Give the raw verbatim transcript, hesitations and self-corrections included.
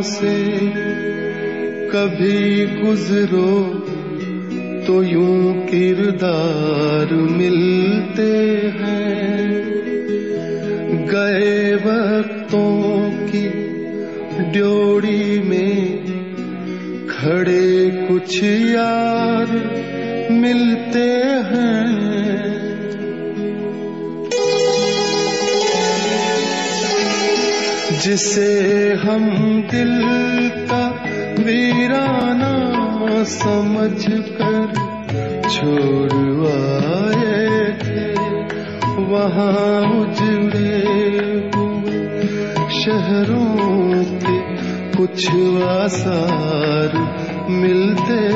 से कभी गुजरो तो यूं किरदार मिलते हैं। गए वक्तों की ड्योढ़ी में खड़े कुछ यार मिलते हैं। जिसे हम दिल का वीराना समझ कर छोड़ आए थे, वहाँ उजड़े हुए शहरों के कुछ आसार मिलते